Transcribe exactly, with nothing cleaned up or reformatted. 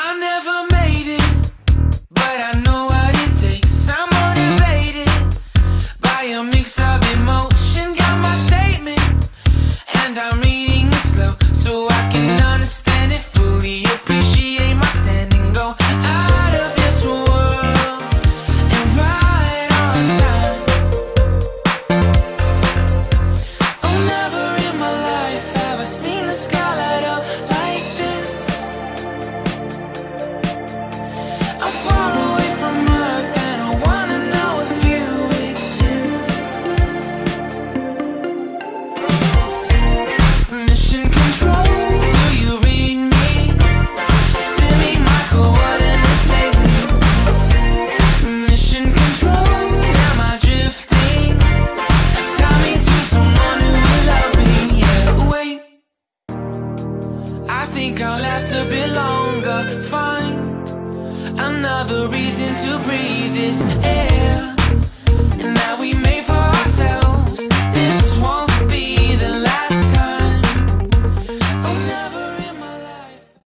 I never made it, but I know what it takes. I'm motivated by a mix of emotion. Got my statement, and I'm reading it slow so I can understand it fully. Appreciate my standing, go out of this world and right on time. Oh, never in my life have I seen the sky light up like this. I'm far away from Earth and I wanna know if you exist. Mission control, do you read me? Send me my coordinates lately. Mission control, am I drifting? Tie me to someone who will love me. Yeah, wait, I think I'll last a bit longer. Find another reason to breathe this air.